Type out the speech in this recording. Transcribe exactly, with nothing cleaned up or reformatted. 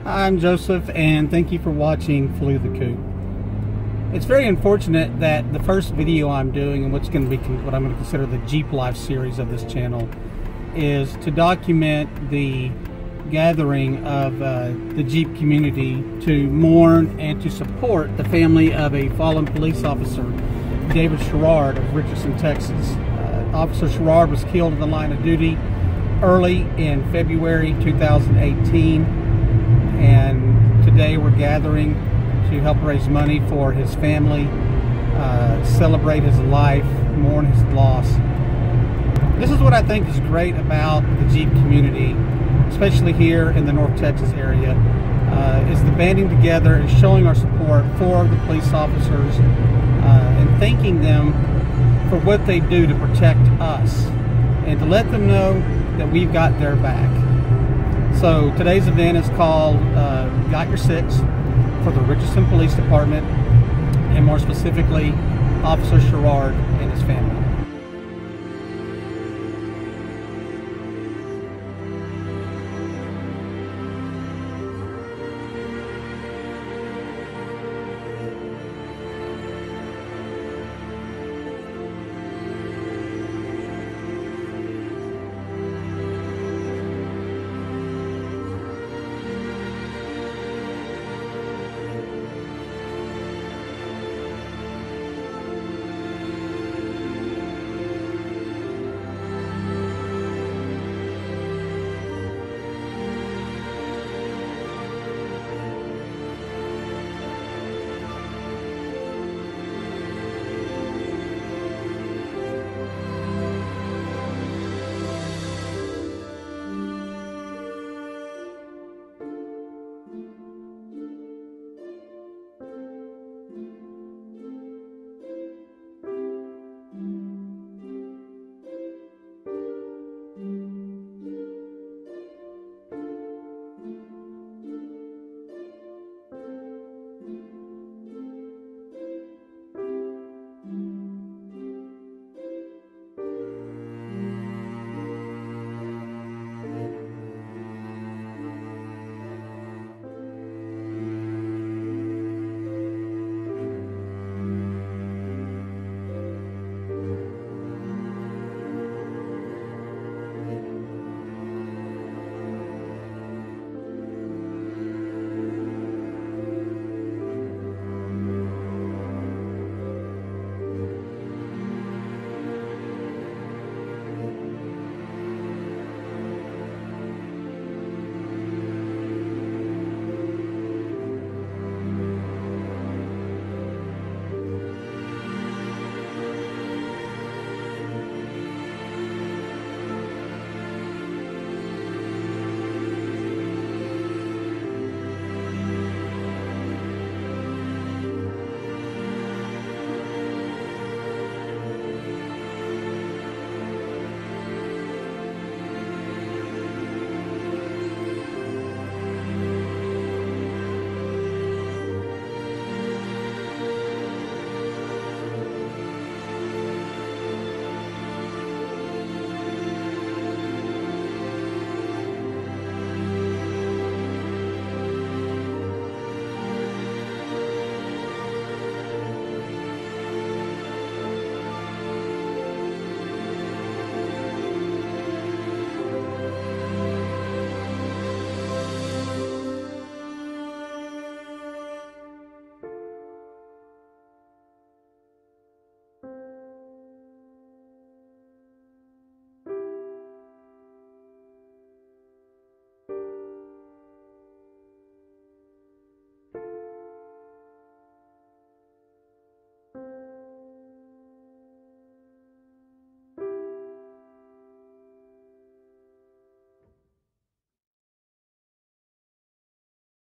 Hi, I'm Joseph, and thank you for watching Flew the Coop. It's very unfortunate that the first video I'm doing, and what's going to be what I'm going to consider the Jeep Life series of this channel, is to document the gathering of uh, the Jeep community to mourn and to support the family of a fallen police officer, David Sherrard of Richardson, Texas. Uh, Officer Sherrard was killed in the line of duty early in February two thousand eighteen, and today we're gathering to help raise money for his family, uh, celebrate his life, mourn his loss. This is what I think is great about the Jeep community, especially here in the North Texas area, uh, is the banding together and showing our support for the police officers uh, and thanking them for what they do to protect us and to let them know that we've got their back. So today's event is called uh, Got Your Six for the Richardson Police Department, and more specifically Officer Sherrard and